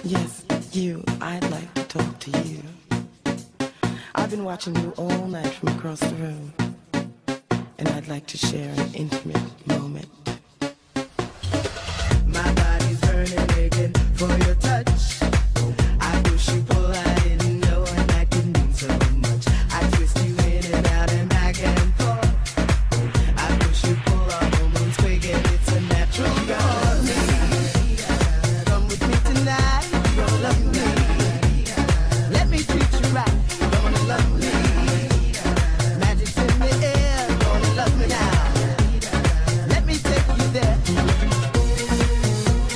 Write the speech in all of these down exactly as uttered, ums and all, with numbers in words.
Yes, you. I'd like to talk to you. I've been watching you all night from across the room, and I'd like to share an intimate moment. My body's burning, aching for your touch. I push you, pull, I didn't know, and that could mean so much. I twist you in and out and back and forth. I push you, pull, our hormones quick, and it's a natural cause. Come with me tonight, you're gonna love me. Let me treat you right, you're gonna love me. Magic's in the air, you're gonna love me now. Let me take you there.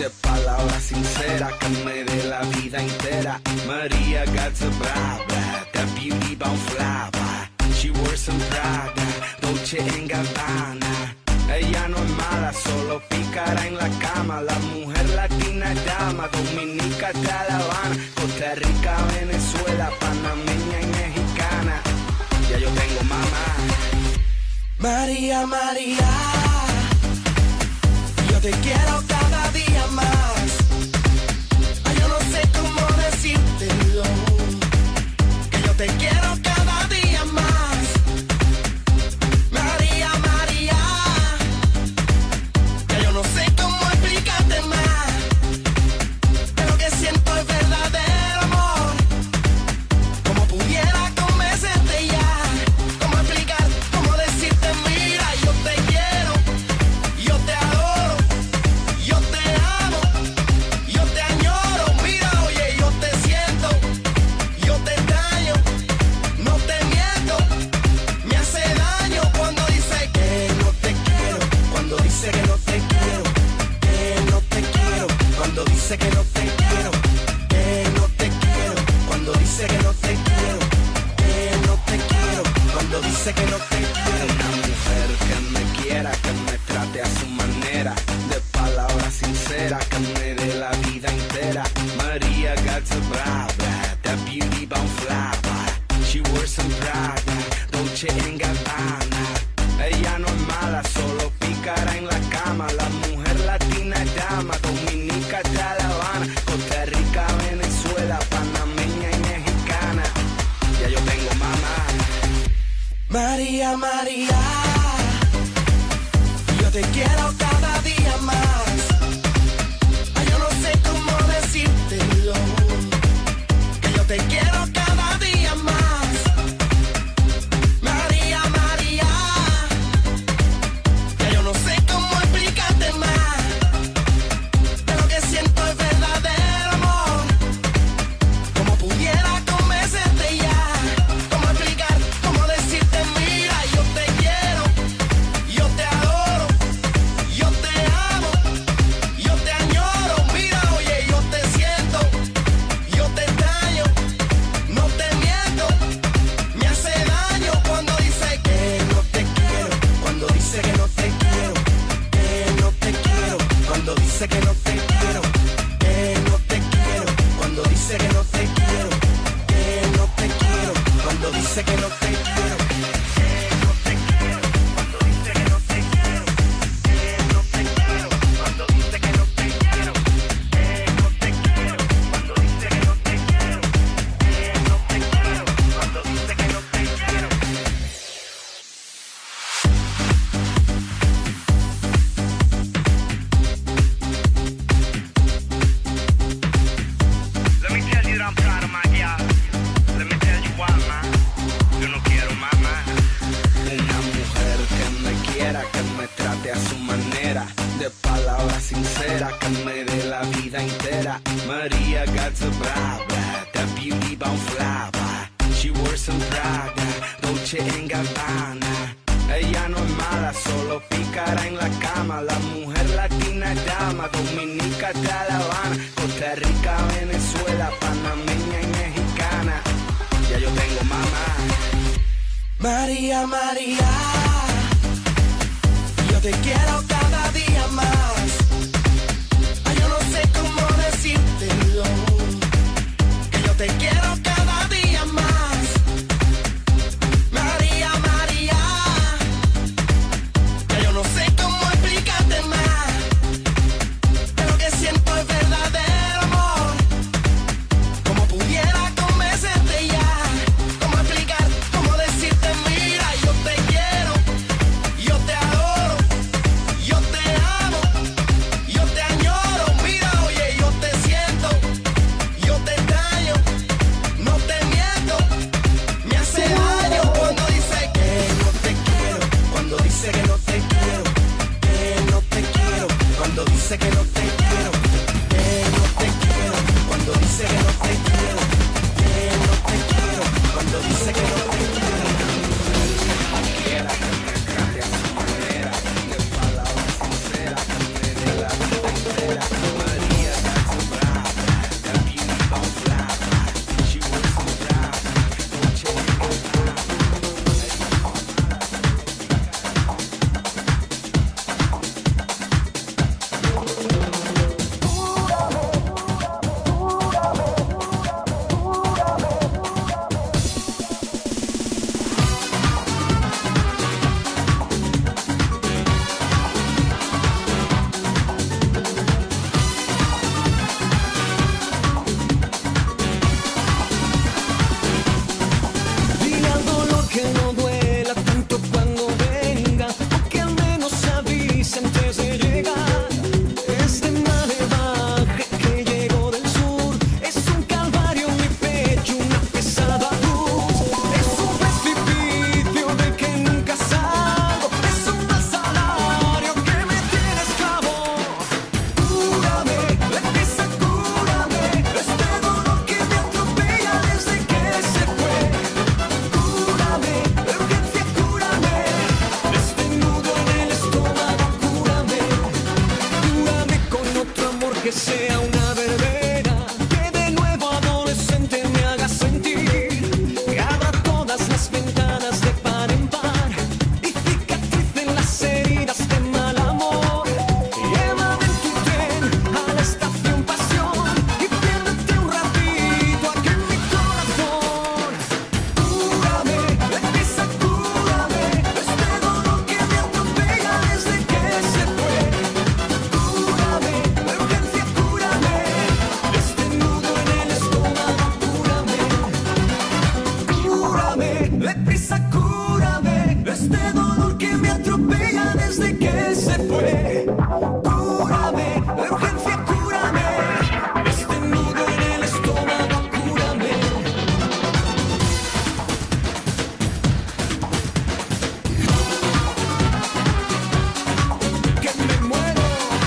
de palabras sinceras que me dé la vida entera. Maria got the blah blah, that beauty bound fly by. She wears some Prada, Dolce and Gabbana. Ella no es mala, solo pícara en la cama. La mujer latina es dama, dominica hasta La Habana, Costa Rica, Venezuela, panameña y mexicana. Ya yo tengo mamá. María, María, yo te quiero cada día más. Ay, yo no sé cómo decírtelo, que yo te quiero cada día más. María, María, que yo no sé cómo explicarte más, pero que siento es verdadero amor. Como pudiera convencerte ya, cómo explicar, cómo decirte mira, yo te quiero, yo te adoro, yo te amo, yo te añoro, mira, oye, yo te siento, yo te extraño, no te miento, me hace daño cuando dice que no te quiero, cuando dice que no te quiero, que no te quiero, cuando dice que no te quiero, que no te quiero, cuando dice que no te quiero, que no te quiero, cuando dice que no te quiero. Una mujer que me quiera, que me trate a su manera, de palabras sinceras que me dé la vida entera. Maria got the blah blah, that beauty bound fly by. She wears some Prada, Dolce and Gabbana. Ella no es mala, solo pícara en la cama. La mujer latina es dama, dominica hasta La Habana, Costa Rica, Venezuela, panameña y mexicana. Ya yo tengo mamá. María, María, yo te quiero cada día más. Ay, yo no sé cómo decírtelo, que yo te quiero cada día más. María, María, que yo no sé cómo explicarte más, pero que siento es verdadero amor. Como pudiera convencerte ya, cómo explicar, cómo decirte mira, yo te quiero, yo te adoro, yo te amo, yo te añoro, mira, oye, yo te siento, yo te extraño, no te miento, me hace daño cuando dice que no te quiero, cuando dice que no te quiero, que no te quiero, cuando dice que no te quiero, que no te quiero, cuando dice que no te quiero, que no te quiero, cuando dice que no te quiero, que no te quiero, cuando dice que no te quiero, que no te quiero, cuando dice que no te quiero, que no te quiero, cuando dice que no te quiero, que no te quiero, cuando dice que no te quiero. Let me tell you that I'm proud of my girl. Let me tell you why, man. Yo no quiero mamá. Una mujer que me quiera, que me trate a su manera, de palabras sinceras que me dé la vida entera. Maria got the blah blah, that beauty bound fly by. She wears some Prada, Dolce and Gabbana. Ella no es mala, solo pícara en la cama. La mujer latina es dama, dominica hasta La Habana, Costa Rica, Venezuela, panameña y mexicana. Ya yo tengo mamá. María, María, yo te quiero cada día más. Ay, yo no sé cómo decírtelo, que yo te quiero cada día más. María, María, que yo no sé cómo explicarte más, pero que siento es verdadero amor. Como pudiera convencerte ya, cómo explicar, cómo decirte mira, yo te quiero, yo te adoro, yo te amo, yo te añoro, mira, oye, yo te siento, yo te extraño, no te miento, me hace daño cuando dice que no te quiero, cuando dice que no te quiero, que no te quiero, cuando dice que no te quiero, que no te quiero, cuando dice que no te quiero, que no te quiero, cuando dice que no te quiero. Quiera que me trate a su manera, de palabras sinceras que me dé la vida entera. que sea una verbena, que de nuevo adolescente me haga sentir, que abra todas las ventanas de par en par y cicatricen las heridas de mal amor. Llévame en tu tren a la estación Pasión y piérdete un ratito aquí en mi corazón. Cúrame, deprisa, cúrame este dolor que me atropella desde que se fue. Cúrame, de urgencia, cúrame este nudo en el estómago, cúrame. Cúrame, deprisa, cúrame este dolor que me atropella desde que se fue. Cúrame, de urgencia, cúrame este nudo en el estómago, cúrame. Que me muero.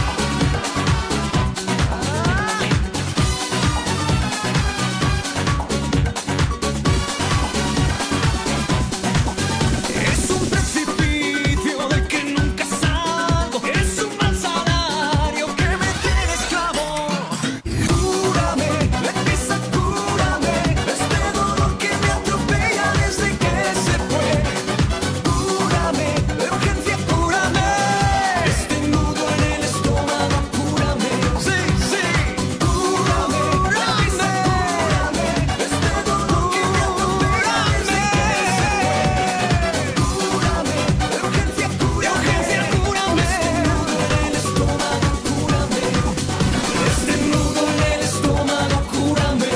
Es un precipicio del que nunca salgo, es un mal salario que me tiene esclavo. Cúrame, deprisa, cúrame este dolor que me atropella desde que se fue. Cúrame, de urgencia, cúrame este nudo en el estómago, cúrame. Sí, sí, cúrame, deprisa, cúrame este dolor que me atropella desde que se fue. Cúrame, de urgencia, cúrame, este nudo en el estómago, cúrame. Este nudo en el estómago, cúrame.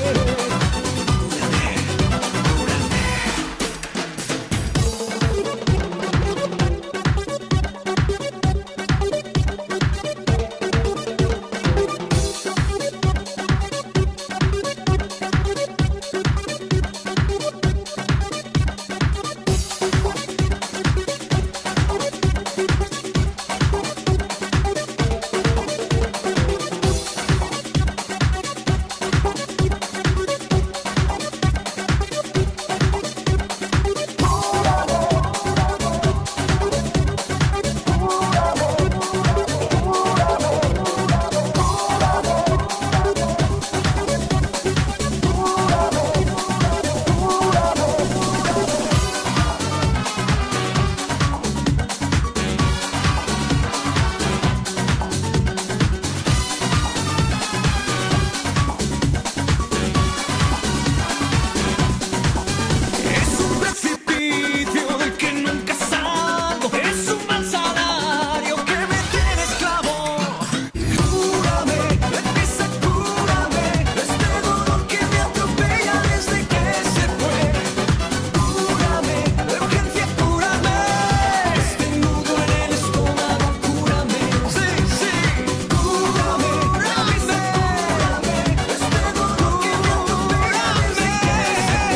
Es un precipicio del que nunca salgo, es un mal salario que me tiene esclavo. Cúrame, deprisa, cúrame este dolor que me atropella desde que se fue. Cúrame, de urgencia, cúrame este nudo en el estómago, cúrame. Sí, sí, cúrame, deprisa, cúrame este dolor que me atropella desde que se fue.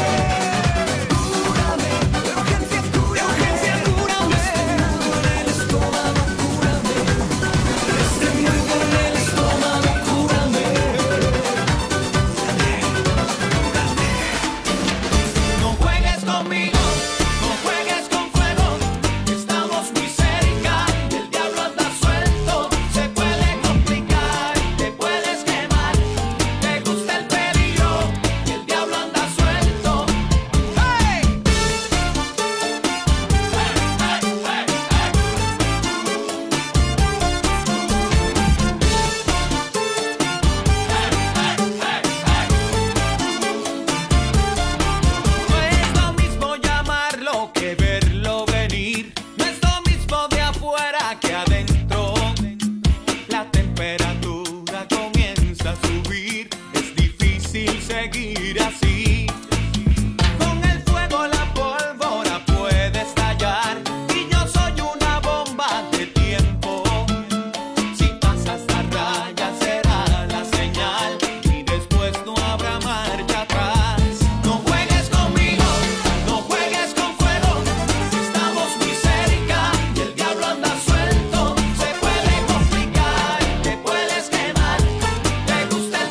Cúrame, de urgencia, cúrame, cúrame este nudo en el estómago, cúrame. Este nudo en el estómago, cúrame. No juegues conmigo, no juegues con fuego, estamos muy cerca, el diablo anda suelto, se puede complicar, te puedes quemar, te gusta el peligro, el diablo anda suelto. ¡Hey! No es lo mismo llamarlo que verlo venir. No es lo mismo de afuera que adentro. La temperatura comienza a subir. Es difícil seguir así. Con el fuego la pólvora puede estallar. Y yo soy una bomba de tiempo. Si pasas la raya será la señal. Y después no habrá marcha atrás. No juegues conmigo, no juegues con fuego. Estamos muy cerca y el diablo anda suelto. Se puede complicar, te puedes quemar. Te gusta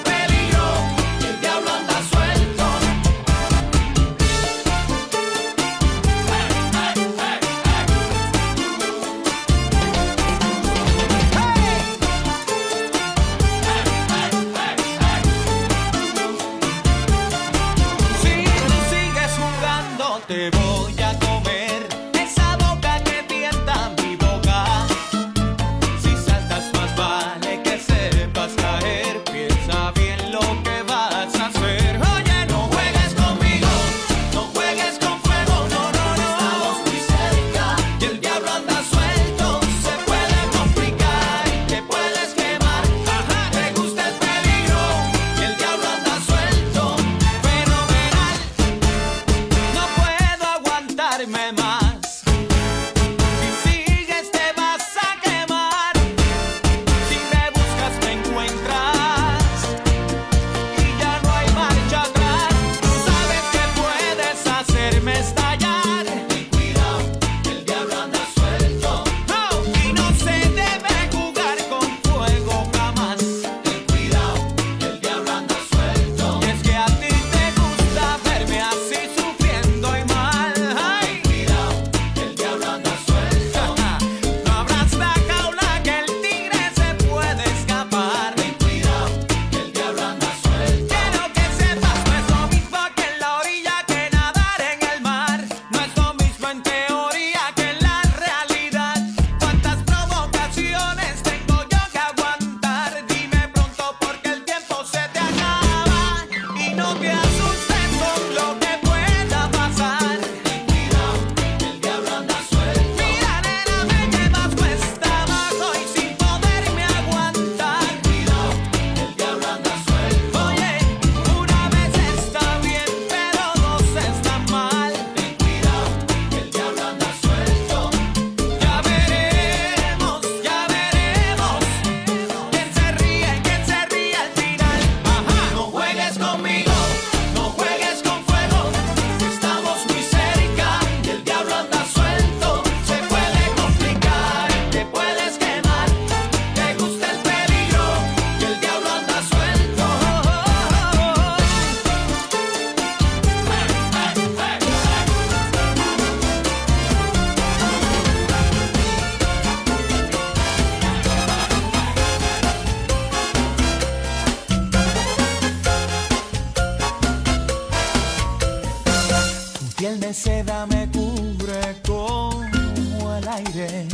seda me cubre como el aire.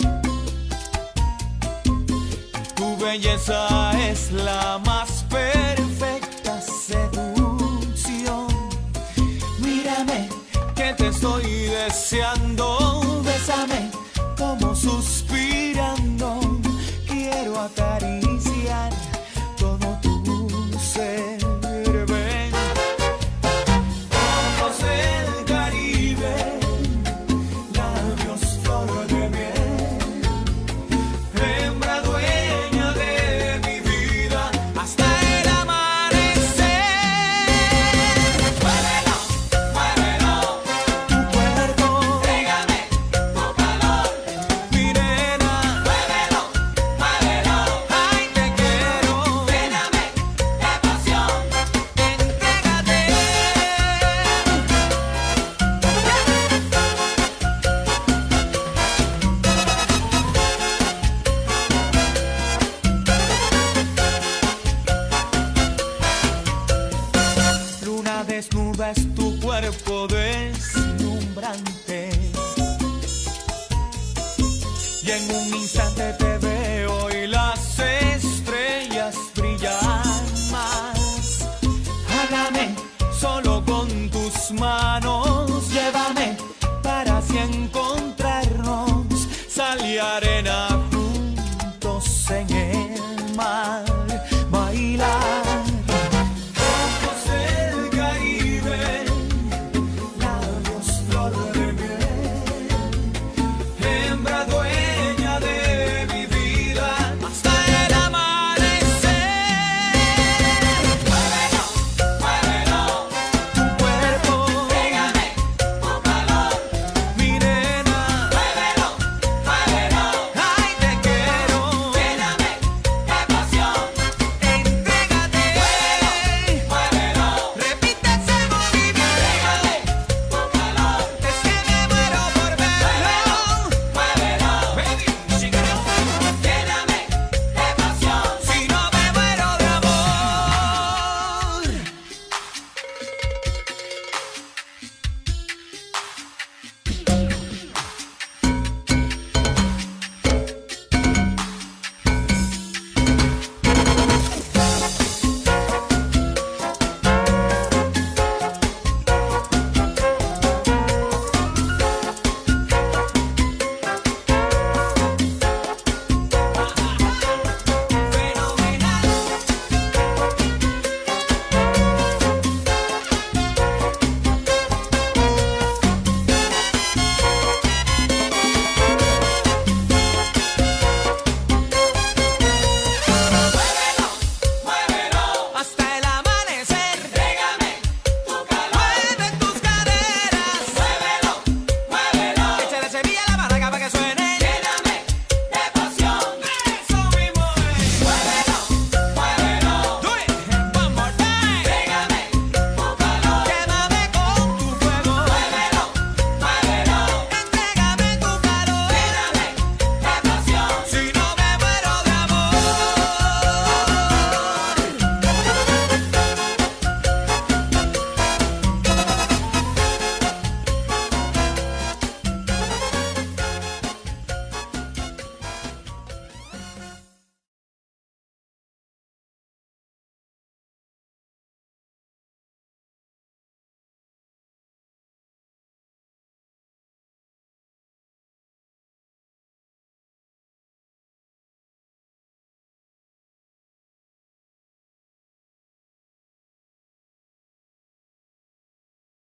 Tu belleza es la más perfecta seducción. Mírame, que te estoy deseando.